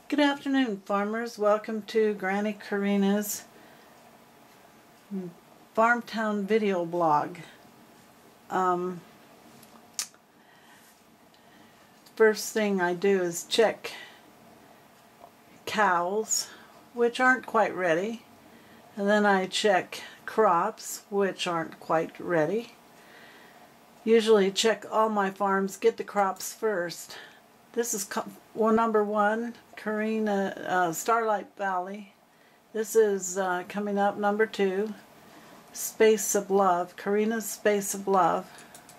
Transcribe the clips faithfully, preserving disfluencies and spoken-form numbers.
Good afternoon, farmers. Welcome to Granny Karina's Farmtown video blog. Um, first thing I do is check cows, which aren't quite ready, and then I check crops, which aren't quite ready. Usually check all my farms, get the crops first. This is well, number one, Karina, uh, Starlight Valley. This is uh, coming up number two, Space of Love, Karina's Space of Love.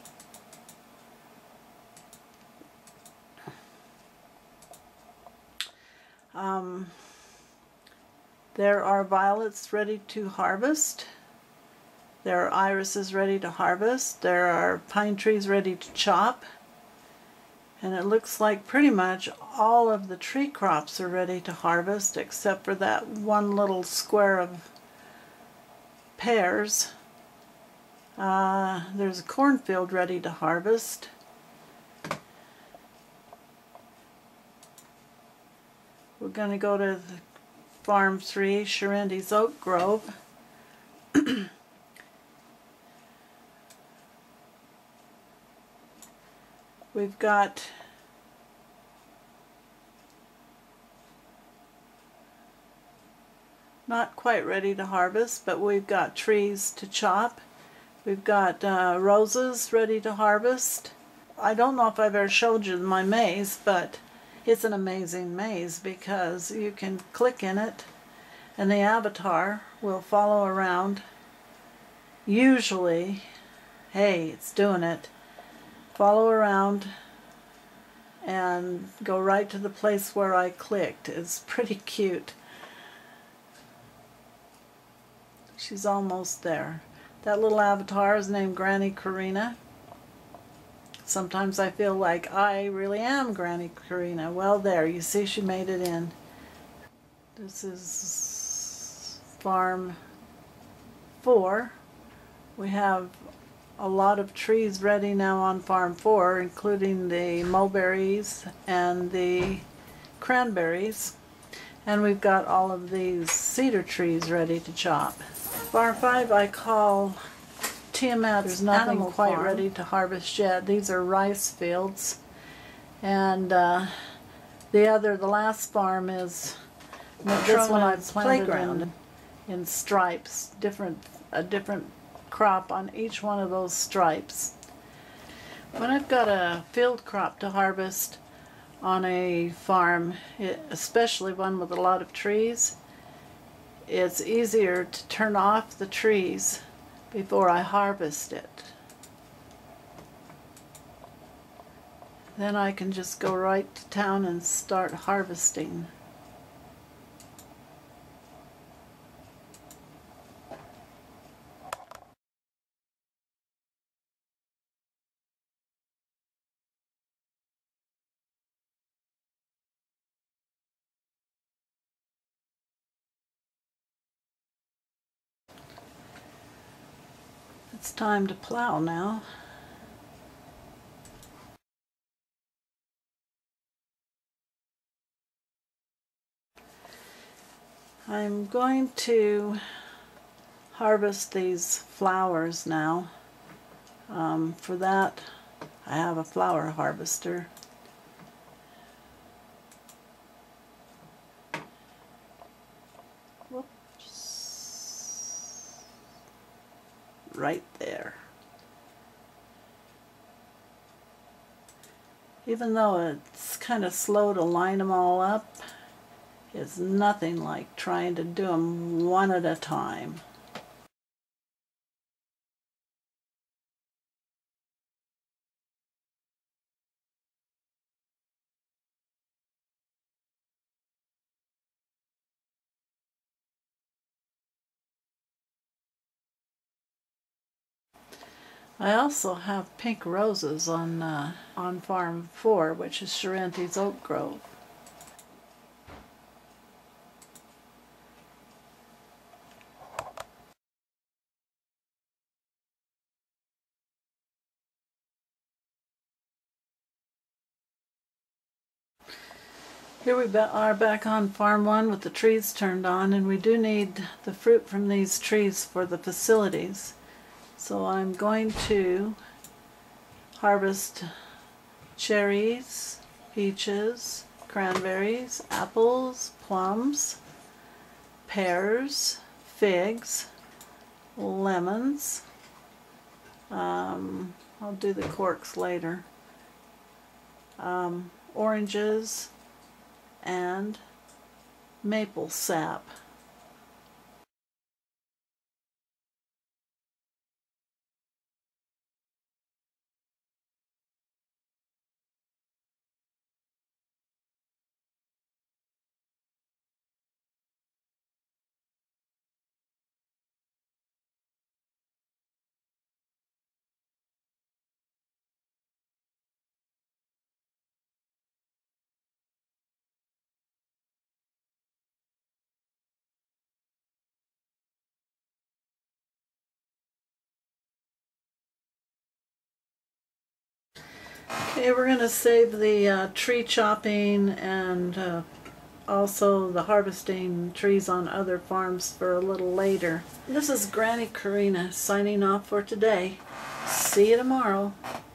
Um, there are violets ready to harvest. There are irises ready to harvest. There are pine trees ready to chop. And it looks like pretty much all of the tree crops are ready to harvest except for that one little square of pears. Uh, there's a cornfield ready to harvest. We're going to go to the Farm three, Sharendi's Oak Grove. We've got not quite ready to harvest, but we've got trees to chop. We've got uh, roses ready to harvest. I don't know if I've ever showed you my maze, but it's an amazing maze because you can click in it and the avatar will follow around. Usually, hey, it's doing it. Follow around and go right to the place where I clicked. It's pretty cute. She's almost there. That little avatar is named Granny Karina. Sometimes I feel like I really am Granny Karina. Well, there, you see she made it in. This is Farm four. We have a lot of trees ready now on Farm four, including the mulberries and the cranberries. And we've got all of these cedar trees ready to chop. Farm five I call Tiamat's There's nothing Animal quite farm. Ready to harvest yet. These are rice fields. And uh, the other, the last farm is this one I've planted playground. In, in stripes, different a different crop on each one of those stripes. When I've got a field crop to harvest on a farm, it, especially one with a lot of trees, it's easier to turn off the trees before I harvest it. Then I can just go right to town and start harvesting. It's time to plow now. I'm going to harvest these flowers now. Um, for that, I have a flower harvester. Right there. Even though it's kind of slow to line them all up, it's nothing like trying to do them one at a time. I also have pink roses on uh, on Farm four, which is Sharendi's Oak Grove. Here we ba are back on Farm One with the trees turned on, and we do need the fruit from these trees for the facilities. So I'm going to harvest cherries, peaches, cranberries, apples, plums, pears, figs, lemons. Um, I'll do the corks later. Um, oranges and maple sap. Okay, we're going to save the uh, tree chopping and uh, also the harvesting trees on other farms for a little later. This is Granny Karina signing off for today. See you tomorrow.